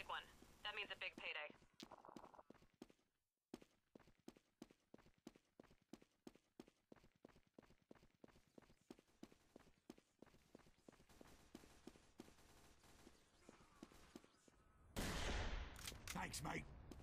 one. That means a big payday. Thanks, mate.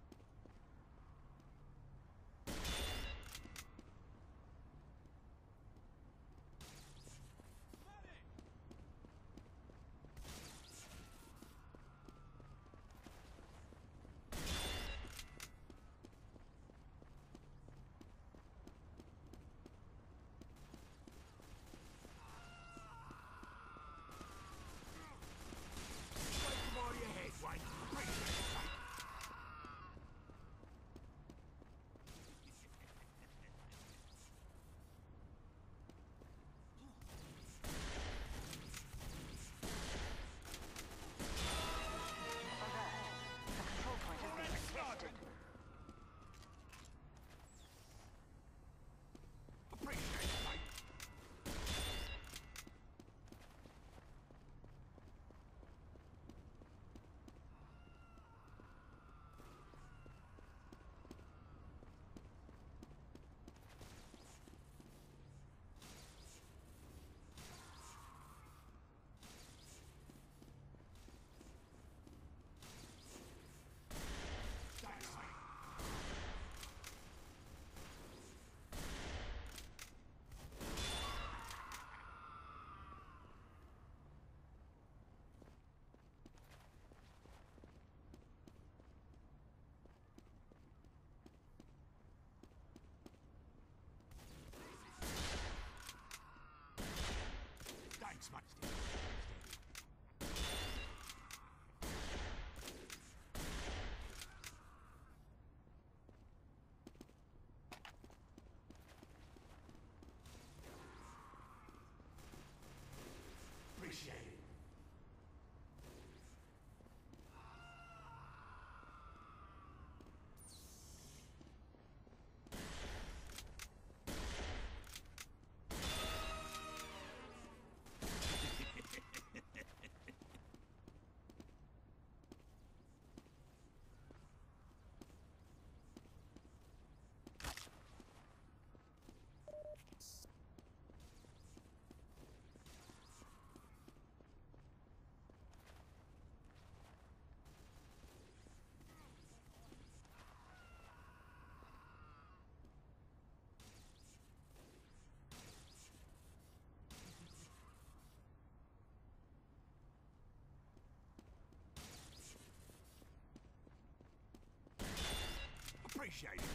All your head, Wayne. Appreciate it, mate. The control point has been disconnected. Appreciate it, mate. Thanks, mate. Thanks, mate. Appreciate it. Appreciate it.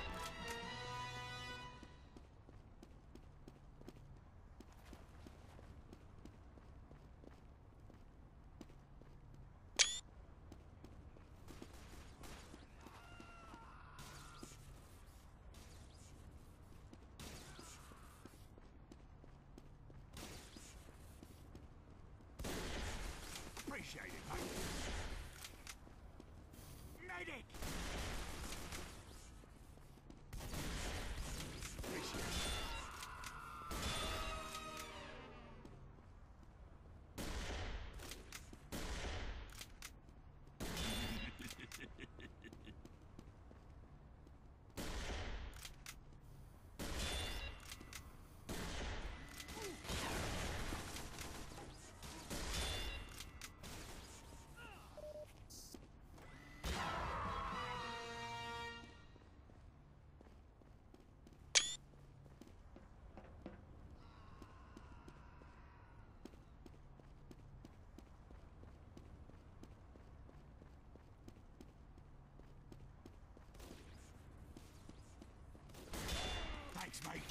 Appreciate it, mate. Medic! Appreciate it. Thanks, mate.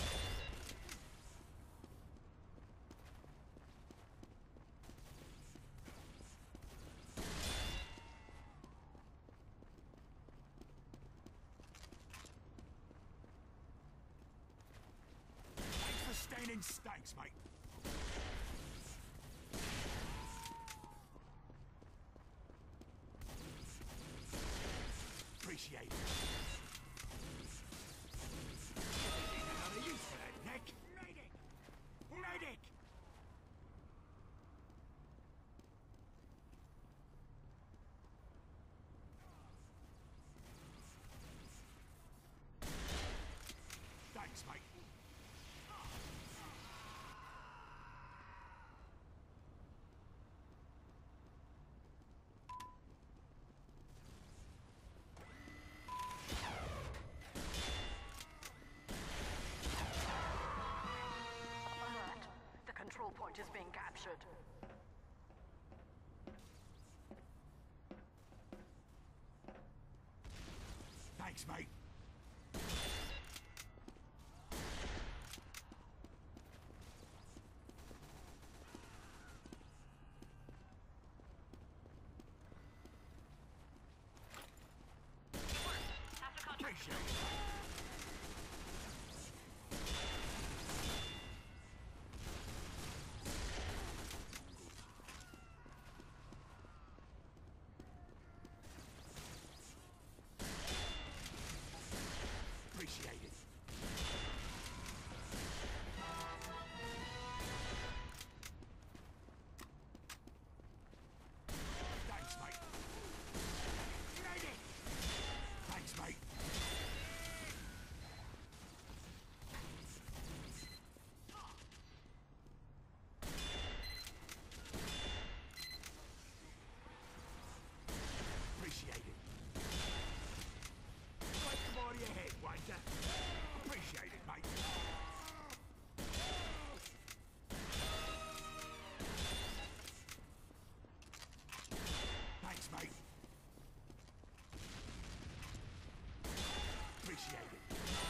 Thanks for staying in stakes, mate. Appreciate it. Another use for that, Nick. Medic! Medic! control point is being captured. Thanks, mate. Half the contract. Appreciate it. Appreciate it. Thanks, mate. Made it. Thanks, mate. Appreciate it. Right, come out of your head, Wanker. Appreciate it, mate. Thanks, mate. Appreciate it.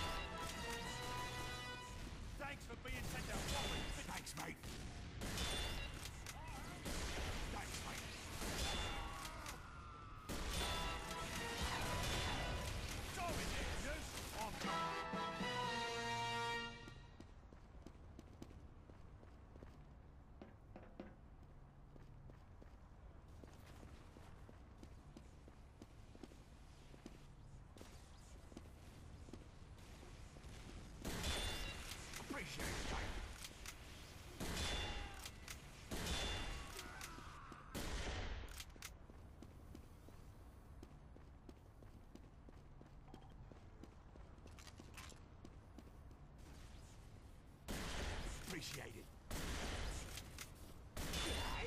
Thanks for being such a woman. Thanks, mate. Thanks, mate. Sorry there, nurse. I'm Appreciate it, mate. Appreciate it. Hey.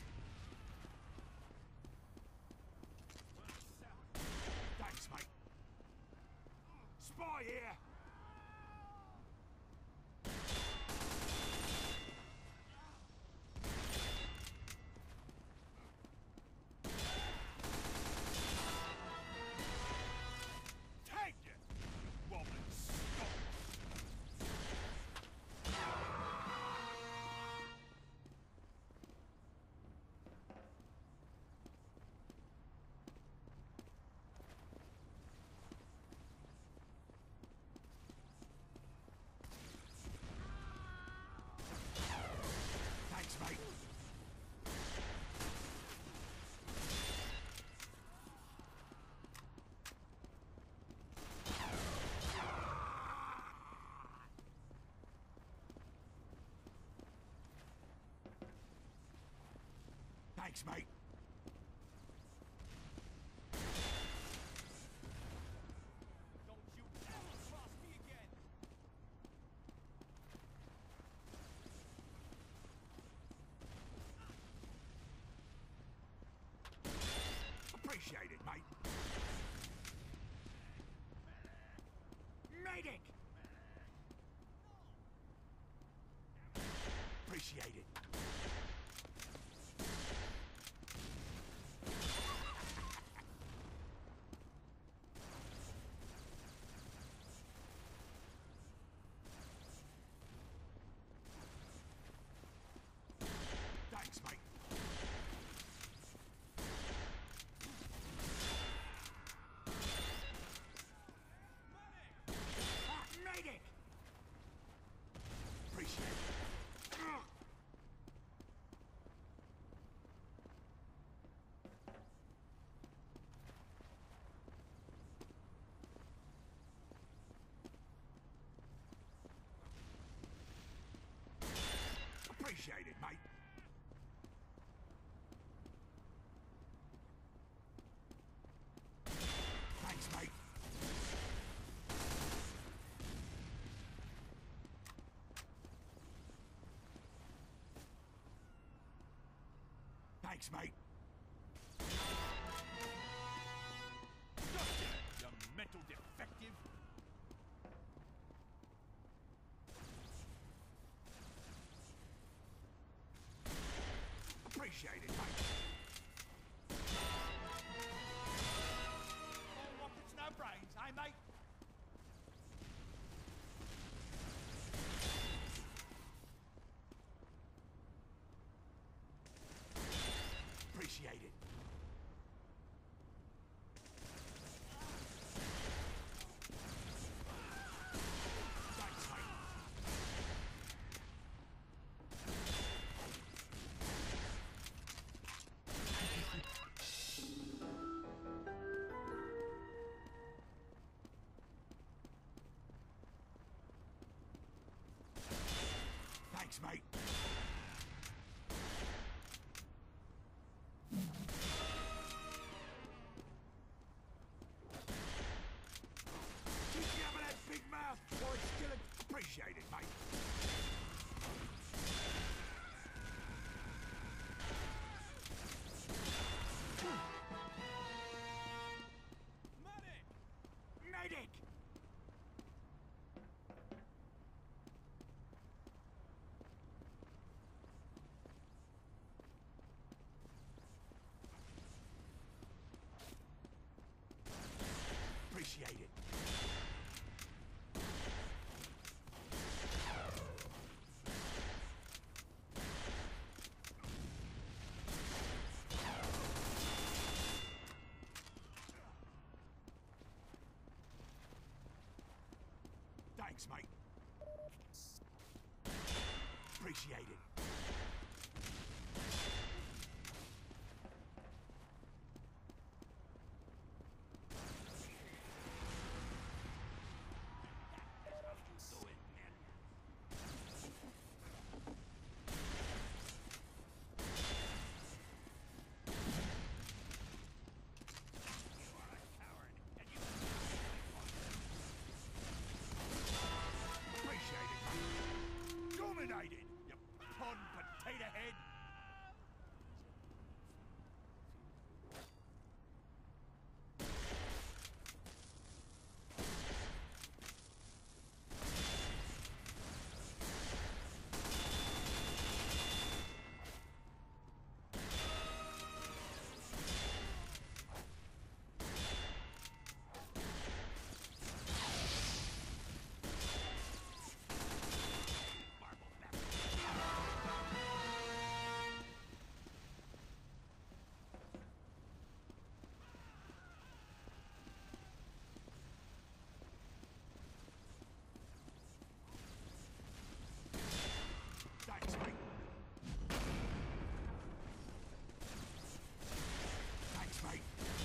Thanks, mate. Spy here. Take it, woman. Stop. Thanks, mate. Thanks, mate. Don't you ever cross me again. Appreciate it, mate. Medic! Appreciate it. Thanks, mate. Medic! Appreciate it. Appreciate it, mate. Thanks, mate. Thanks, mate. Gotcha, you mental defective. Appreciate it, mate. More rockets, no brains, eh, mate? Appreciate it. Thanks, mate. Thanks, mate. Keep you up with that big mouth, or it's still appreciate it, mate. Medic! Medic! Appreciate it. Thanks, mate. Appreciate it. Appreciate it, mate. Dominated, you pod potato head. Thanks, mate. Thanks, mate.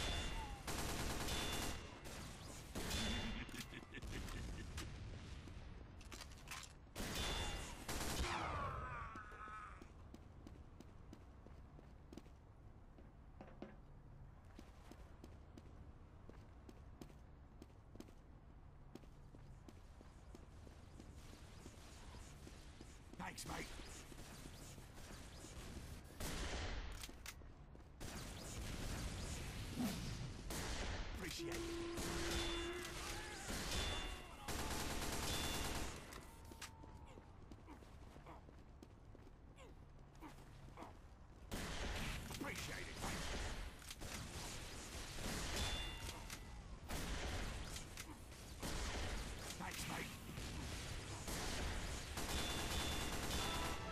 Thanks, mate. Appreciate it. Appreciate it, mate. Thanks, mate.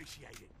appreciate it.